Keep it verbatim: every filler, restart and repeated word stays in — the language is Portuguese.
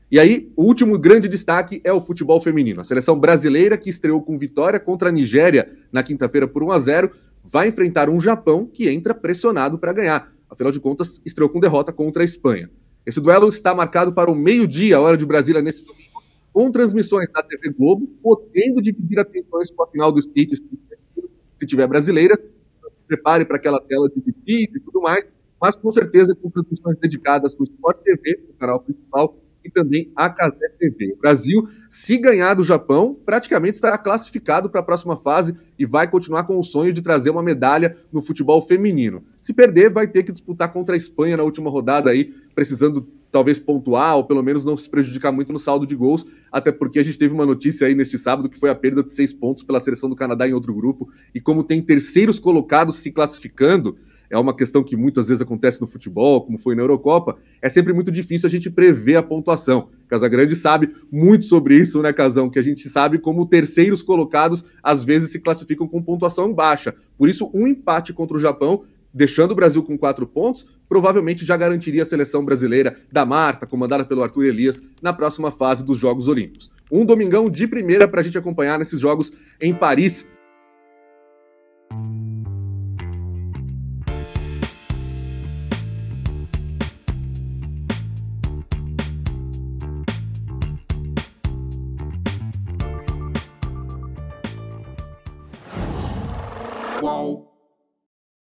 E aí, o último grande destaque é o futebol feminino. A seleção brasileira, que estreou com vitória contra a Nigéria na quinta-feira por um a zero, vai enfrentar um Japão que entra pressionado para ganhar. Afinal de contas, estreou com derrota contra a Espanha. Esse duelo está marcado para o meio-dia, hora de Brasília, nesse domingo, com transmissões da T V Globo, podendo dividir atenções com a final do skate, se tiver brasileira. Prepare para aquela tela dividida e tudo mais, mas com certeza com transmissões dedicadas no Sport T V, o canal principal, e também a Cazé T V. O Brasil, se ganhar do Japão, praticamente estará classificado para a próxima fase e vai continuar com o sonho de trazer uma medalha no futebol feminino. Se perder, vai ter que disputar contra a Espanha na última rodada aí, precisando talvez pontuar ou pelo menos não se prejudicar muito no saldo de gols, até porque a gente teve uma notícia aí neste sábado que foi a perda de seis pontos pela seleção do Canadá em outro grupo, e como tem terceiros colocados se classificando, é uma questão que muitas vezes acontece no futebol, como foi na Eurocopa, é sempre muito difícil a gente prever a pontuação. Casagrande sabe muito sobre isso, né, Casão? Que a gente sabe como terceiros colocados às vezes se classificam com pontuação baixa. Por isso, um empate contra o Japão, deixando o Brasil com quatro pontos, provavelmente já garantiria a seleção brasileira da Marta, comandada pelo Arthur Elias, na próxima fase dos Jogos Olímpicos. Um domingão de primeira para a gente acompanhar nesses Jogos em Paris. Qual?